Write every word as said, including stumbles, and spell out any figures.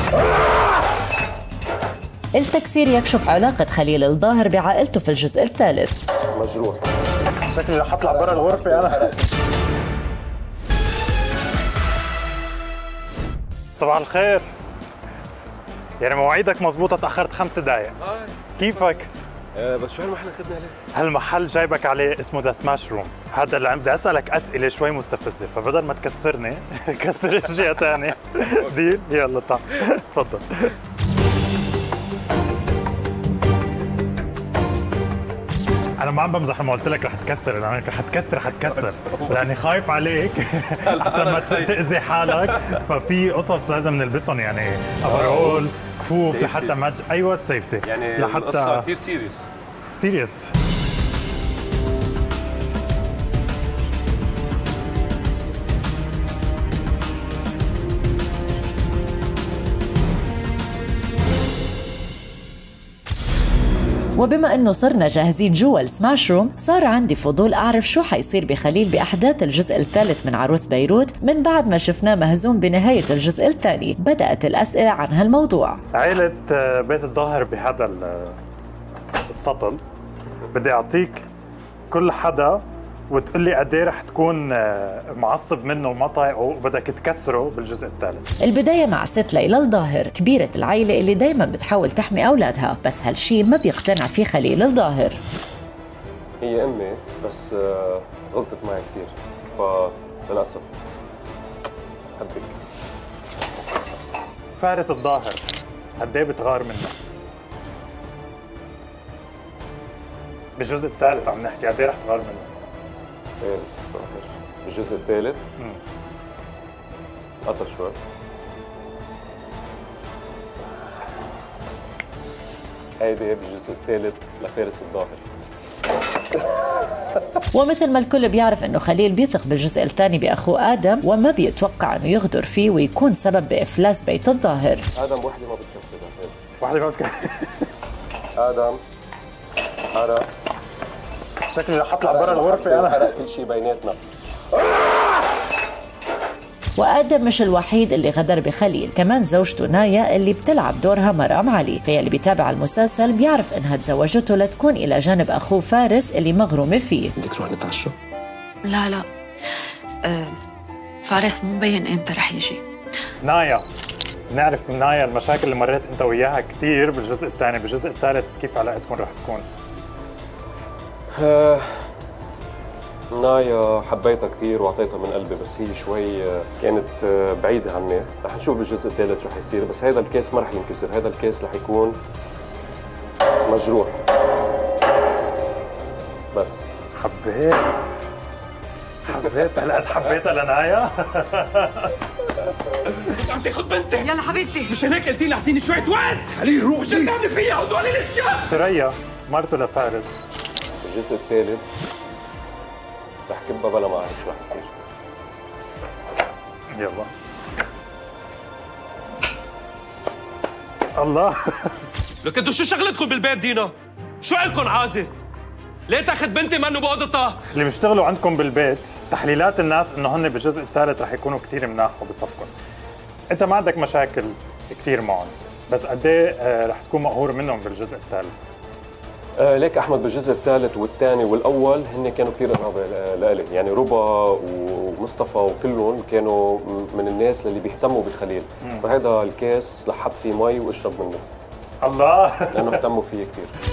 التكسير يكشف علاقة خليل الظاهر بعائلته في الجزء الثالث. مجروح. شكلي رح اطلع برا الغرفة أنا. صباح الخير. يعني مواعيدك مضبوطة، تأخرت خمس دقايق. كيفك؟ آه بس شو هالمحل اخذنا عليه؟ هالمحل جايبك عليه اسمه ذا سماش روم، هذا اللي عم بدي اسألك أسئلة شوي مستفزة، فبدل ما تكسرني كسر اشياء ثانية. ديل؟ يلا تعال تفضل. أنا ما عم بمزح لما قلت لك رح تكسر، لأنك رح تكسر رح تكسر، لأني خايف عليك أحسن ما تأذي حالك، ففي قصص لازم نلبسهم يعني أفرول، كفوف لحتى ما أيوه السيفتي يعني لحتى القصة كثير سيريس. سيريس. وبما انه صرنا جاهزين جوا السماش روم، صار عندي فضول اعرف شو حيصير بخليل باحداث الجزء الثالث من عروس بيروت من بعد ما شفناه مهزوم بنهاية الجزء الثاني. بدأت الأسئلة عن هالموضوع. عائلة بيت الظاهر بهذا السطل بدي أعطيك كل حدا وتقول لي قد ايه رح تكون معصب منه وما طايقه وبدك تكسره بالجزء الثالث. البداية مع ست ليلى الظاهر، كبيرة العيلة اللي دايما بتحاول تحمي أولادها، بس هالشي ما بيقتنع فيه خليل الظاهر. هي أمي بس غلطت معي كثير، فللأسف حبك. فارس الظاهر قد ايه بتغار منه؟ بالجزء الثالث عم نحكي، قد ايه رح تغار منه؟ فارس الظاهر بالجزء الثالث قطر شوي. هيدي بالجزء الثالث لفارس الظاهر. ومثل ما الكل بيعرف انه خليل بيثق بالجزء الثاني باخوه ادم، وما بيتوقع انه يغدر فيه ويكون سبب بافلاس بيت الظاهر. ادم وحده ما بتكفي. وحده ما بتكفي. ادم حرق. شكلي رح اطلع برا الغرفة انا. حرق كل شيء بيناتنا. وآدم مش الوحيد اللي غدر بخليل، كمان زوجته نايا اللي بتلعب دورها مرام علي، فيلي بيتابع المسلسل بيعرف انها تزوجته لتكون الى جانب اخوه فارس اللي مغرومه فيه. بدك نروح نتعشى؟ لا لا أه فارس مو مبين امتى رح يجي. نايا، نعرف من نايا المشاكل اللي مريت انت وياها كثير بالجزء الثاني، بالجزء الثالث كيف علاقتكم رح تكون؟ آه نايا حبيتها كثير واعطيتها من قلبي، بس هي شوي كانت بعيدة عني. رح نشوف بالجزء الثالث شو حيصير، بس هذا الكيس ما رح ينكسر، هذا الكيس رح يكون مجروح. بس حبيت حبيت هلا حبيتها لنايا. عم تاخذ بنتي. يلا حبيبتي، مش هيك قلتي لي اعطيني شوية وقت؟ خليه يروح. شو بتعملي فيها هدول الاشياء؟ ثريا مرته لفارس. بالجزء الثالث رح كبها بلا ما اعرف شو رح يصير. يلا الله. لك انتو شو شغلتكم بالبيت دينا؟ شو عندكم عازة؟ ليه تاخذ بنتي منه بأوضتها؟ اللي بيشتغلوا عندكم بالبيت تحليلات الناس انه هن بالجزء الثالث رح يكونوا كثير مناح وبصفكم. انت ما عندك مشاكل كثير معهم، بس قد ايه رح تكون مقهور منهم بالجزء الثالث؟ آه ليك احمد بالجزء الثالث والثاني والاول هن كانوا كثير قرابه لإلي، يعني ربا ومصطفى وكلهم كانوا من الناس اللي بيهتموا بخليل، فهذا الكيس لحط فيه مي واشرب منه. الله. لانه اهتموا فيه كثير.